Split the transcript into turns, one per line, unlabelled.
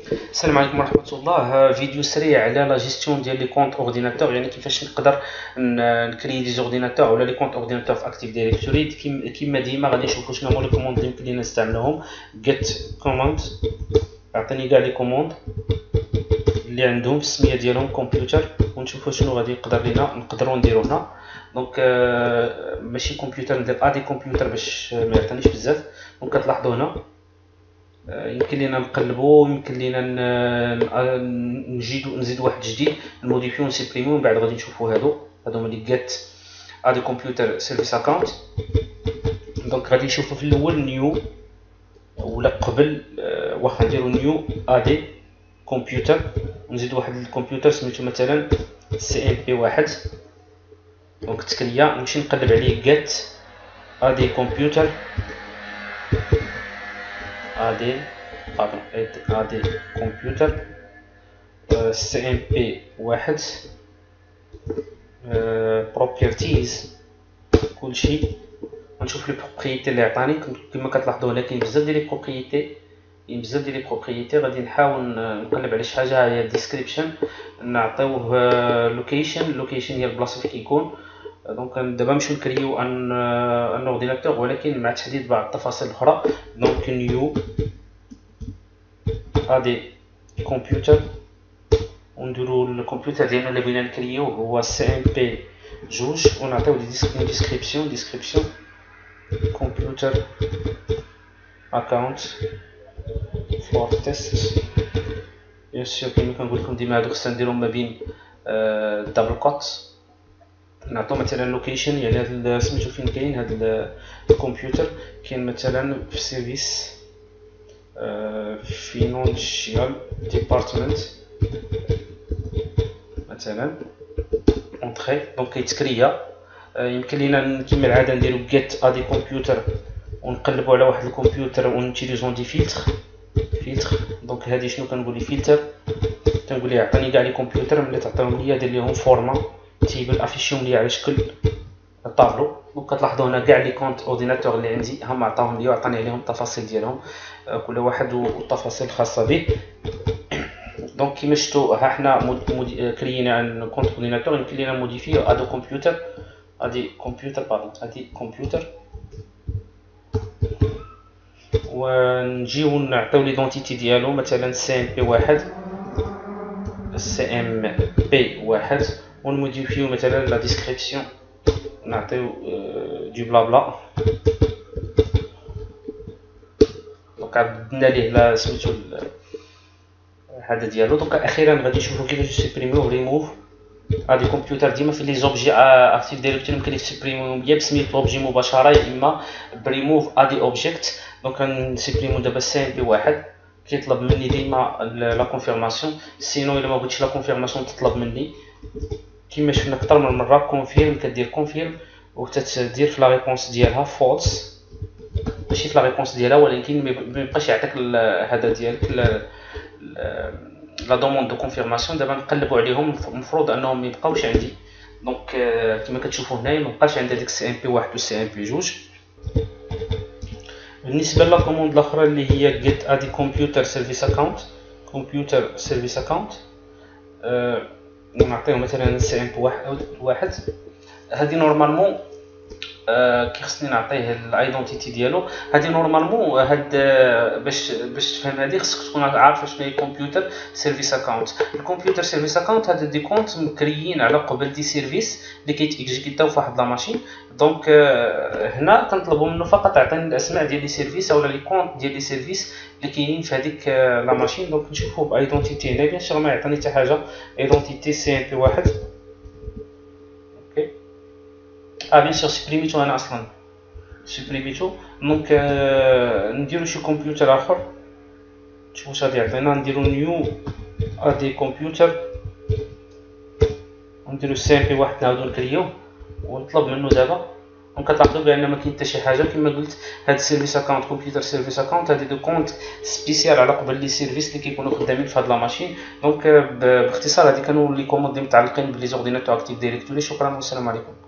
السلام عليكم ورحمة الله. فيديو سريع على لا جيستيون ديال لي كونط اورديناتور، يعني كيفاش نقدر نكري دي زورديناتور ولا لي كونط اورديناتور في اكتيف دايركتوري. كيما ديما غادي نشوفوا شنو هما لي كوموند اللي يمكن لينا نستعملوهم. get command عطيني كاع لي كوموند اللي عندهم في السميه ديالهم كمبيوتر، ونشوفوا شنو غادي نقدروا نديرو هنا. دونك ماشي كمبيوتر، ندير ادي كمبيوتر باش ما يعطينيش بزاف. دونك كتلاحظوا هنا يمكن لينا نقلبو، يمكن لينا نزيد واحد جديد، نموديفيو ونسيبريميو، ومن بعد غادي نشوفو هادو هما لي get ادي كمبيوتر سيرفيس اكاونت. دونك غادي نشوفو في الاول نيو، ولا قبل واخا نديرو نيو ادي كمبيوتر ونزيد واحد الكمبيوتر سميتو مثلا CMP1. دونك تكريا نمشي نقلب عليه get ادي كمبيوتر ادي كمبيوتر CMP1 properties كلشي. غنشوف لي بروبريتي اللي عطاني. كما كتلاحظوا هنا كاين بزاف ديال لي بروبريتي، غادي نحاول نقلب على شي حاجه هي ديسكريبشن، نعطيوه لوكيشن هي البلاصه اللي كيكون. دونك دابا نمشيو نكريو ان اورديناتور ولكن مع تحديد بعض التفاصيل الاخرى. دونك نيو ادي كمبيوتر، ونديرو الكمبيوتر ديالنا اللي بغينا نكريو هو CMP2، ونعطيو ديسكريبسيون كمبيوتر اكاونت فور تيست. بيان سور كيما كنقول لكم ديما هادو خصنا نديرهم ما بين دبل كوت. نعطيو مثلا لوكيشن، يعني هاد سميتو فين كاين هاد الكمبيوتر. كاين مثلا في سيرفيس فينانشيال ديبارتمنت مثلا اونطري. دونك كيتكريا. يمكن لينا كيما العاده نديرو get ادي كمبيوتر ونقلبوا على واحد الكمبيوتر ونوتيليزون دي فلتر. دونك هادي شنو كنقول لي فلتر، كنقول ليه عطيني كاع لي كمبيوتر ملي تعطيهم ليا دير ليهم فورما تيبل افيشيهم ليا على شكل طابلو. دونك كتلاحظوا هنا كاع لي كونط اورديناتور اللي عندي هما عطاهم ليا وعطاني عليهم التفاصيل ديالهم، كل واحد والتفاصيل الخاصه به. دونك كيما شفتوا ها حنا كريينا ان كونط اورديناتور، يمكن لينا موديفيو ادي كمبيوتر ونجيو نعطيو ليدونتيتي ديالو مثلا CMP1 ونموديفيو مثلا لا ديسكريبسيون، نعطيو دو بلا بلا. دونك عدلنا ليه لا سميتو هذا ديالو. دونك اخيرا غادي نشوفو كيفاش نسيبريميو ريموف ادي كمبيوتر. ديما في لي زوبجي اكتيف دايركتوري يمكن لك تسيبريميوهم يا بسميه لوبجي مباشره يا اما بريموف ادي اوبجيكت. دونك غنسيبريمو دابا CMP1. كيطلب مني ديما لا كونفيرماسيون، سينو الا ما بغيتش لا كونفيرماسيون تطلب مني كيما شفنا اكثر من مره كونفيرم. كدير كونفيرم وتتدير في لا ريبونس ديالها فولس، ماشي في لا ريبونس ديالها ولكن ما يبقاش يعطيك هذا ديالك لا دوموند دو كونفيرماسيون. دابا نقلبوا عليهم، المفروض انهم ما يبقاوش عندي. دونك كما كتشوفوا هنايا ما بقاش عندي ديك CMP1 و CMP2. بالنسبه لا كوموند الاخرى اللي هي get ادي كمبيوتر سيرفيس اكاونت، نعطيو مثلا CMP1. هذه نورمالمون كي خصني نعطيه الايدونتيتي ديالو. هذه نورمالمون باش تفهم هذه خصك تكون عارف شنو هي كمبيوتر سيرفيس اكاونت. الكمبيوتر سيرفيس اكاونت هذا دي كونت مكريين على قبل دي سيرفيس اللي كيتيكزيكيتاو في واحد لا ماشين. دونك هنا كنطلبوا منه فقط يعطيني الاسماء ديال لي سيرفيس اولا لي كونت ديال لي سيرفيس اللي كاينين في هذيك لا ماشين. دونك نشوفوا بايدونتيتي هنا، بيان سور ما يعطيني حتى حاجه. ايدونتيتي CMP1 بيان سور سيبريميتو انا اصلا سيبريميتو. دونك نديرو شي كمبيوتر اخر، شوفوا واش غادي يعطينا. نديرو نيو ادي كمبيوتر ونديرو CMP1 نعاودو نكريوه ونطلب منه دابا. دونك كتلاحظوا بان ما كاين حتى شي حاجه. كما قلت هاد سيرفيس اكاونت كمبيوتر سيرفيس اكاونت هادي دو كونت سبيسيال على قبل لي سيرفيس اللي كيكونوا خدامين في هاد لا ماشين. دونك باختصار هادي كانوا لي كوموند اللي متعلقين بلي زورديناتور اكتيف دايركتوري. شكرا والسلام عليكم.